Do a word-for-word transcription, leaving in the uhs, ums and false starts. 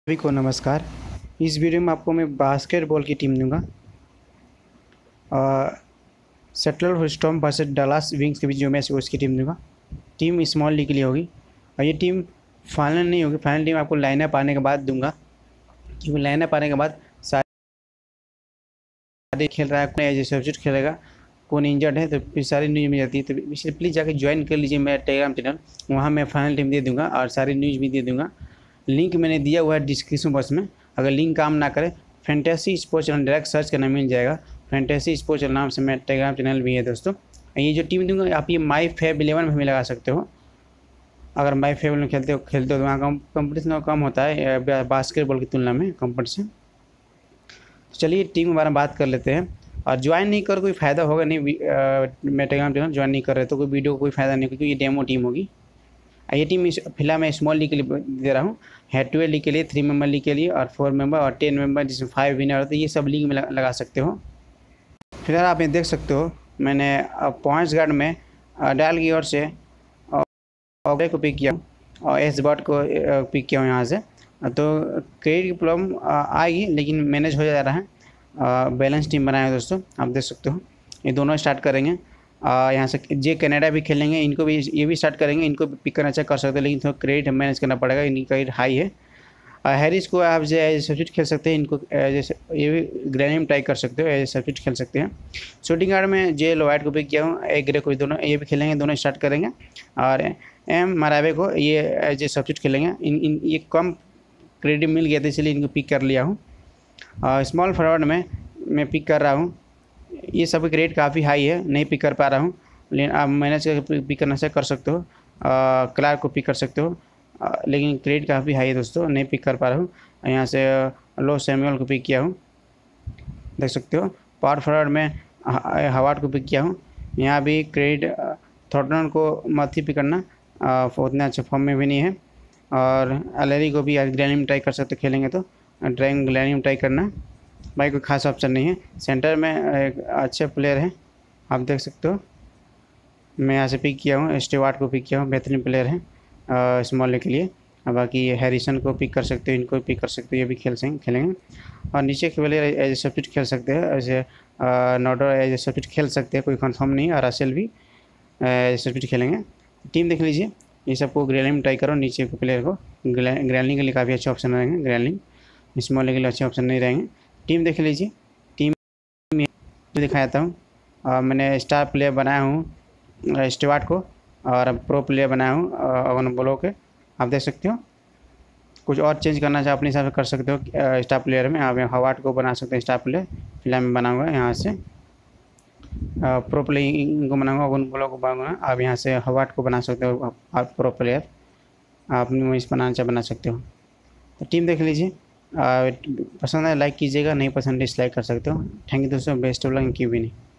सभी को नमस्कार। इस वीडियो में आपको मैं बास्केटबॉल की टीम दूंगा। Seattle storm versus Dallas wings के बीच जो मैच है उसकी टीम दूंगा। टीम स्मॉल लीग के लिए होगी और ये टीम फाइनल नहीं होगी। फाइनल टीम आपको लाइनअप आने के बाद दूंगा, क्योंकि लाइनअप आने के बाद सारे खेल रहा है, कोई सब्सिट्यूट खेलेगा, कौन इंजर्ड है, तो फिर सारी न्यूज़ मिल जाती है। तो इसलिए प्लीज़ जाकर ज्वाइन कर लीजिए मेरा टेलीग्राम चैनल, वहाँ मैं फाइनल टीम दे दूँगा और सारी न्यूज़ भी दे दूँगा। लिंक मैंने दिया हुआ है डिस्क्रिप्शन बॉक्स में। अगर लिंक काम ना करे, fantasy sports channel direct search करना मिल जाएगा। फैंटेसी स्पोर्ट्स चैनल नाम से मेरा टेलीग्राम चैनल भी है दोस्तों। ये जो टीम दूंगा आप ये माई फेव इलेवन में भी लगा सकते हो। अगर माई फेव में खेलते हो खेलते हो तो वहाँ कंपटीशन कम होता है बास्केटबॉल की तुलना में कंपटीशन। चलिए टीम के बारे में बात कर लेते हैं। और ज्वाइन नहीं कर कोई फ़ायदा होगा नहीं, मैं टेलीग्राम चैनल ज्वाइन नहीं कर रहे तो कोई वीडियो को कोई फ़ायदा नहीं, क्योंकि ये डेमो टीम होगी। ये टीम फिलहाल मैं स्मॉल लीग के लिए दे रहा हूँ, हेड टू हेड लीग के लिए, थ्री मेंबर लीग के लिए और फोर मेंबर और टेन मेंबर जिसमें फाइव विनर होते हैं, ये सब लीग में लगा सकते हो। फिलहाल आप ये देख सकते हो मैंने पॉइंट्स गार्ड में डाल की ओर से ऑगरे को पिक किया और एस बॉट को पिक किया हूँ यहाँ से। तो क्रेडिट की प्रॉब्लम आएगी लेकिन मैनेज हो जा रहा है। बैलेंस टीम बनाया है दोस्तों, आप देख सकते हो। ये दोनों स्टार्ट करेंगे, यहाँ से जे कनाडा भी खेलेंगे, इनको भी ये भी स्टार्ट करेंगे, इनको भी पिक करना चाहिए कर सकते हैं, लेकिन थोड़ा क्रेडिट मैनेज करना पड़ेगा, इनकी क्रेडिट हाई है। हैरिस को आप जो एज सब्सिट्यूट खेल सकते हैं, इनको जैसे ये भी ग्रैनियम ट्राई कर सकते हो, एज सब्सिट्यूट खेल सकते हैं। शूटिंग गार्ड में जे लोवाइट को पिक किया हूँ, ए ग्रे को दोनों ये भी खेलेंगे, दोनों स्टार्ट करेंगे। और एम मरावे को ये एज ए सब्सिट्यूट खेलेंगे। इन इन ये कम क्रेडिट मिल गया था इसलिए इनको पिक कर लिया हूँ। स्मॉल फॉरवर्ड में मैं पिक कर रहा हूँ, ये सब क्रेडिट काफ़ी हाई है, नहीं पिक कर पा रहा हूँ, लेकिन आप मैनेज करके पिक करना से कर सकते हो। क्लार्क को पिक कर सकते हो, आ, लेकिन क्रेडिट काफ़ी हाई है दोस्तों, नहीं पिक कर पा रहा हूँ। यहाँ से लो सैमुअल को पिक किया हूँ, देख सकते हो। पावर फॉरवर्ड में हवार्ड को पिक किया हूँ, यहाँ भी क्रेडिट थॉर्टन को मत ही पिक करना, उतना अच्छा फॉर्म में भी नहीं है। और एलरी को भी ग्रैनियम ट्राई कर सकते खेलेंगे तो ड्राइंग ग्रैनियम ट्राई करना, भाई कोई खास ऑप्शन नहीं है। सेंटर में एक अच्छे प्लेयर हैं, आप देख सकते हो। मैं यहाँ से पिक किया हूँ, स्टीवार्ट को पिक किया हूँ, बेहतरीन प्लेयर हैं स्मॉल लीग के लिए। बाकी हैरिसन को पिक कर सकते हो, इनको पिक कर सकते हो, ये भी खेल सकें खेलेंगे। और नीचे के प्लेयर एज ए सब्सिट्यूट खेल सकते हैं, ऐसे नॉडर एज ए सब्सिट्यूट खेल सकते हैं, कोई कंफर्म नहीं। और रसेल भी एज ए सब्सिट्यूट खेलेंगे। टीम देख लीजिए, ये सबको ग्रैनियम ट्राई करो, नीचे के प्लेयर को ग्रैनिंग के लिए काफ़ी अच्छे ऑप्शन रहेंगे, ग्रैनिंग स्मॉल लीग के लिए अच्छे ऑप्शन नहीं रहेंगे। टीम देख लीजिए, टीम दिखाया था हूँ। मैंने स्टार प्लेयर बनाया हूँ स्टीवार्ट को, और प्रो प्लेयर बनाया हूँ अवन बोलो के, आप देख सकते हो। कुछ और चेंज करना चाहे अपने हिसाब से कर सकते हो। स्टार प्लेयर में आप हवार्ड को बना सकते हैं स्टार प्लेयर, फिलहाल मैं बनाऊँगा यहाँ से। प्रो प्लेयर को बनाऊँगा, अवन बोलो को बनाऊँगा, आप यहाँ से हवार्ड को बना सकते हो। आप प्रो प्लेयर अपनी इस बनाना चाहे बना सकते हो। तो टीम देख लीजिए, पसंद है लाइक कीजिएगा, नहीं पसंद डिसलाइक कर सकते हो। थैंक यू दोस्तों, बेस्ट ऑफ लक, क्यू भी नहीं।